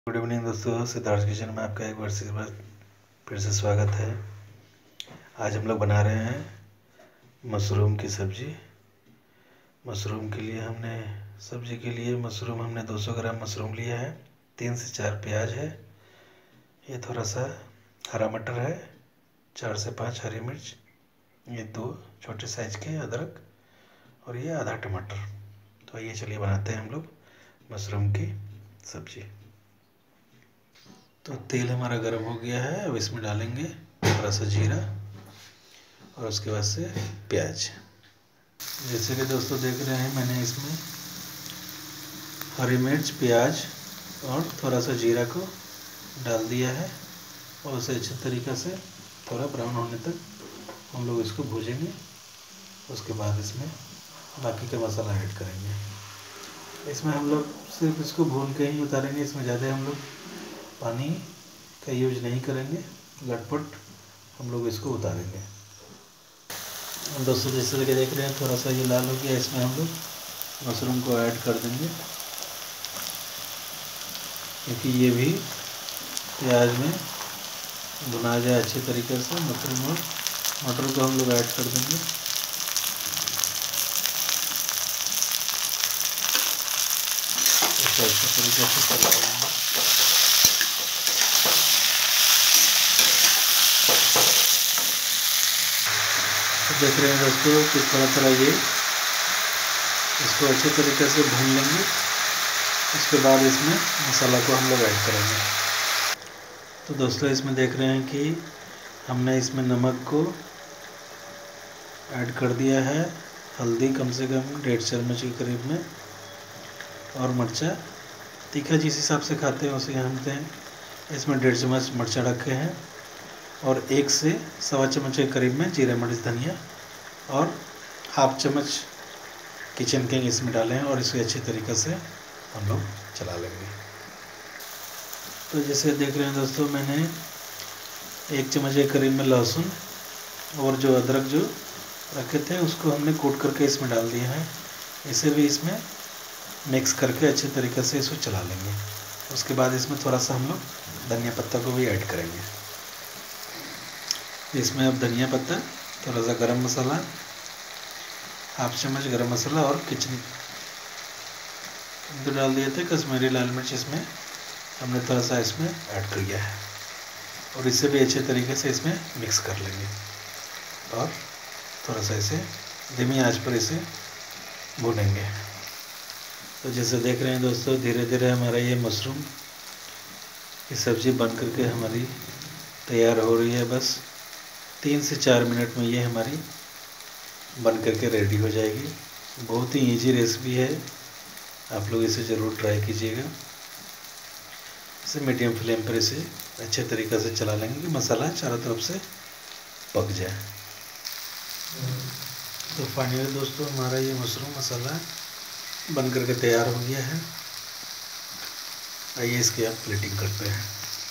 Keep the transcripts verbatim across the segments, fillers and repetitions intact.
Good evening दोस्तों, Siddharth kitchen में आपका एक बार से बार फिर से स्वागत है। आज हम लोग बना रहे हैं मशरूम की सब्ज़ी। मशरूम के लिए हमने सब्ज़ी के लिए मशरूम हमने दो सौ ग्राम मशरूम लिया है। तीन से चार प्याज है, ये थोड़ा सा हरा मटर है, चार से पाँच हरी मिर्च, ये दो छोटे साइज के अदरक और ये आधा टमाटर। तो ये चलिए बनाते हैं हम लोग मशरूम की सब्ज़ी। तो तेल हमारा गर्म हो गया है, अब इसमें डालेंगे थोड़ा सा जीरा और उसके बाद से प्याज। जैसे कि दोस्तों देख रहे हैं, मैंने इसमें हरी मिर्च, प्याज और थोड़ा सा जीरा को डाल दिया है और उसे अच्छे तरीक़े से थोड़ा ब्राउन होने तक हम लोग इसको भूजेंगे। उसके बाद इसमें बाकी का मसाला ऐड करेंगे। इसमें हम लोग सिर्फ इसको भून के ही उतारेंगे, इसमें ज़्यादा हम लोग पानी का यूज नहीं करेंगे, लटपट हम लोग इसको उतारेंगे। दोस्तों जैसे कि देख रहे हैं थोड़ा सा ये लाल हो गया, इसमें हम लोग मशरूम को ऐड कर देंगे क्योंकि ये भी प्याज में भुना जाए अच्छे तरीके से। मशरूम और मटर को हम लोग ऐड कर देंगे। इसको अच्छे तरीके से चलाएंगे। देख रहे हैं दोस्तों कि थोड़ा थोड़ा ये इसको अच्छे तरीके से भून लेंगे। उसके बाद इसमें मसाला को हम लोग ऐड करेंगे। तो दोस्तों इसमें देख रहे हैं कि हमने इसमें नमक को ऐड कर दिया है, हल्दी कम से कम डेढ़ चम्मच के करीब में, और मिर्चा तीखा जिस हिसाब से खाते हैं उसे हम हैं इसमें डेढ़ चम्मच मिर्चा रखे हैं और एक से सवा चम्मच के करीब में जीरा मरीच धनिया और हाफ चम्मच किचन किंग इसमें डालें हैं और इसे अच्छे तरीक़े से हम लोग चला लेंगे। तो जैसे देख रहे हैं दोस्तों, मैंने एक चम्मच के करीब में लहसुन और जो अदरक जो रखे थे उसको हमने कूट करके इसमें डाल दिया है। इसे भी इसमें मिक्स करके अच्छे तरीक़े से इसको चला लेंगे। उसके बाद इसमें थोड़ा सा हम लोग धनिया पत्ता को भी ऐड करेंगे। इसमें अब धनिया पत्ता, थोड़ा सा गरम मसाला, हाफ चम्मच गरम मसाला और किचन तो डाल दिए थे, कश्मीरी लाल मिर्च इसमें हमने थोड़ा सा इसमें ऐड कर दिया है और इसे भी अच्छे तरीके से इसमें मिक्स कर लेंगे और थोड़ा सा इसे धीमी आंच पर इसे भूनेंगे। तो जैसे देख रहे हैं दोस्तों, धीरे धीरे हमारा ये मशरूम की सब्ज़ी बन करके हमारी तैयार हो रही है। बस तीन से चार मिनट में ये हमारी बन करके रेडी हो जाएगी। बहुत ही इजी रेसिपी है, आप लोग इसे ज़रूर ट्राई कीजिएगा। इसे मीडियम फ्लेम पर इसे अच्छे तरीक़े से चला लेंगे कि मसाला चारों तरफ से पक जाए। तो फाइनली दोस्तों हमारा ये मशरूम मसाला बन करके तैयार हो गया है। आइए इसकी आप प्लेटिंग करते हैं।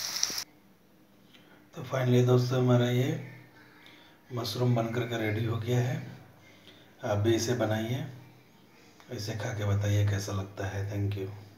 तो फाइनली दोस्तों हमारा ये मशरूम बन करके रेडी हो गया है। आप भी इसे बनाइए, इसे खा के बताइए कैसा लगता है। Thank you.